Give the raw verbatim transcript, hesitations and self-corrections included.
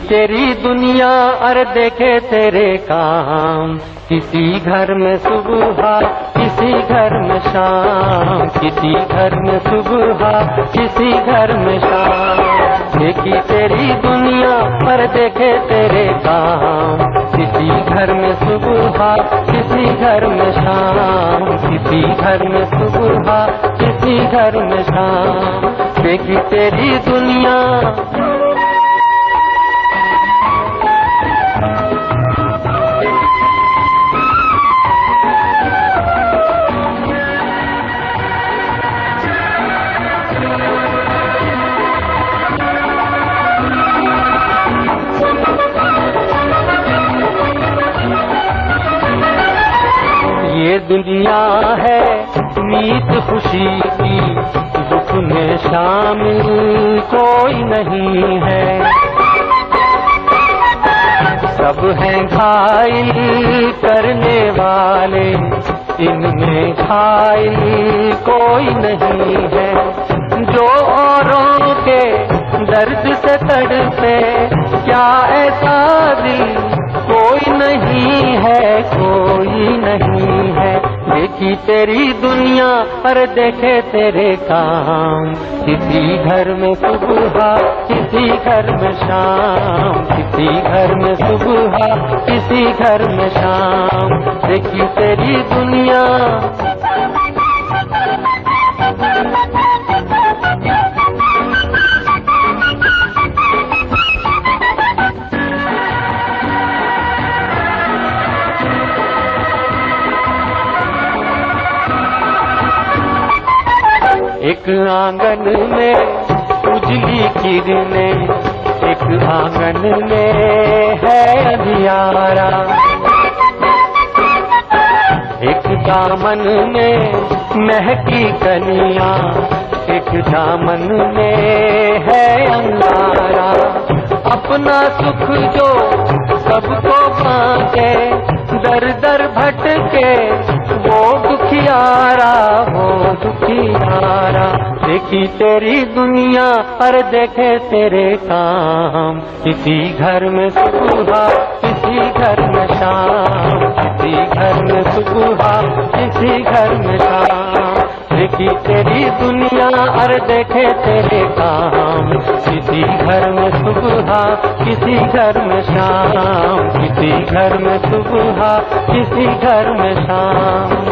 तेरी दुनिया और देखे तेरे काम, किसी घर में सुबह किसी घर में शाम, किसी घर में सुबह किसी घर में शाम। देखी तेरी दुनिया और देखे तेरे काम, किसी घर में सुबह किसी घर में शाम, किसी घर में सुबह किसी घर में शाम। देखी तेरी दुनिया ये दुनिया है मीत खुशी की, दुख में शामिल कोई नहीं है। सब हैं घायल करने वाले, इनमें घायल कोई नहीं है। जो औरों के दर्द से तड़पे, क्या ऐसा दिल कोई नहीं है, कोई नहीं है। देखी तेरी दुनिया और देखे तेरे काम, किसी घर में सुबह किसी घर में शाम, किसी घर में सुबह किसी घर में शाम। देखी तेरी दुनिया एक आंगन में उजली किरणें, एक आंगन में है अंधियारा। एक दामन में महकी कलियां, एक दामन में है अंगारा। अपना सुख जो सबको बांटे, दर दर भटके वो दुखियारा, वो दुखियारा। देखी तेरी दुनिया और देखे तेरे काम, किसी घर में सुबह किसी घर में शाम, किसी घर में सुबह किसी घर में शाम। देखी तेरी दुनिया और देखे तेरे काम, किसी घर में सुबह किसी घर में शाम, किसी घर में सुबह किसी घर में शाम।